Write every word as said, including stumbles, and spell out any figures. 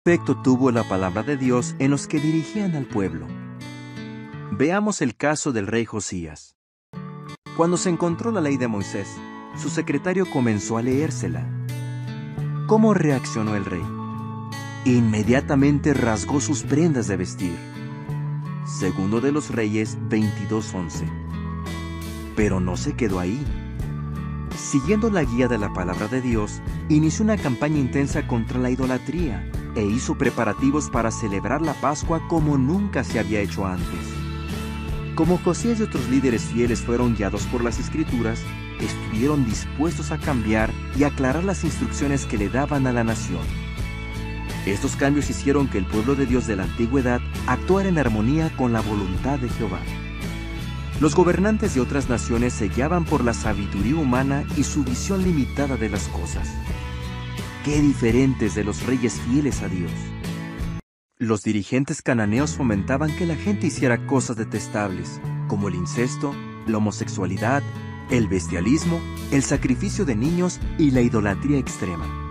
efecto tuvo la palabra de Dios en los que dirigían al pueblo. Veamos el caso del rey Josías. Cuando se encontró la ley de Moisés, su secretario comenzó a leérsela. ¿Cómo reaccionó el rey? Inmediatamente rasgó sus prendas de vestir. Segundo de los Reyes veintidós once. Pero no se quedó ahí. Siguiendo la guía de la palabra de Dios, inició una campaña intensa contra la idolatría e hizo preparativos para celebrar la Pascua como nunca se había hecho antes. Como Josías y otros líderes fieles fueron guiados por las Escrituras, estuvieron dispuestos a cambiar y aclarar las instrucciones que le daban a la nación. Estos cambios hicieron que el pueblo de Dios de la antigüedad actuara en armonía con la voluntad de Jehová. Los gobernantes de otras naciones se guiaban por la sabiduría humana y su visión limitada de las cosas. ¡Qué diferentes de los reyes fieles a Dios! Los dirigentes cananeos fomentaban que la gente hiciera cosas detestables, como el incesto, la homosexualidad, el bestialismo, el sacrificio de niños y la idolatría extrema.